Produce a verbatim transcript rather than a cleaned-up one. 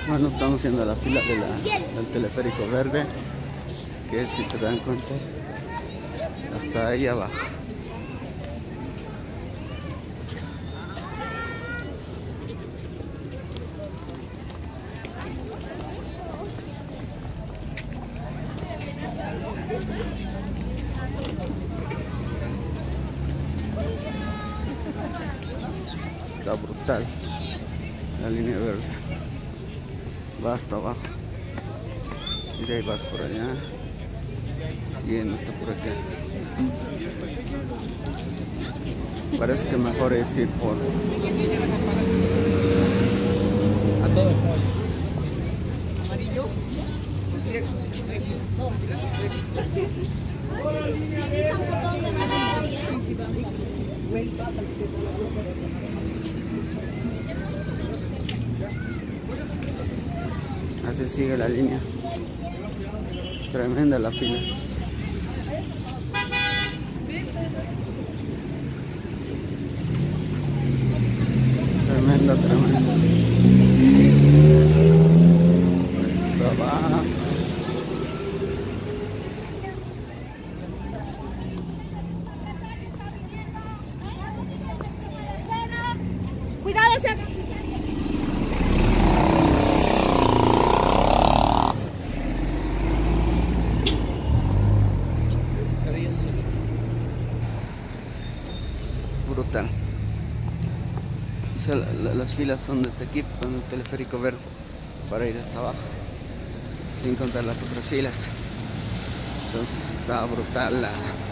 Bueno, estamos haciendo la fila de la, del teleférico verde, que si se dan cuenta, hasta ahí abajo. Está brutal la línea verde, va hasta abajo y de ahí vas por allá, siguiendo hasta por acá. Parece que mejor es ir por a todo amarillo. Así sigue la línea. Tremenda la fila. Tremenda, tremenda. Pues está abajo. Cuidado, ese. Brutal. O sea, la, la, las filas son de este equipo en el teleférico verde para ir hasta abajo, sin contar las otras filas. Entonces está brutal la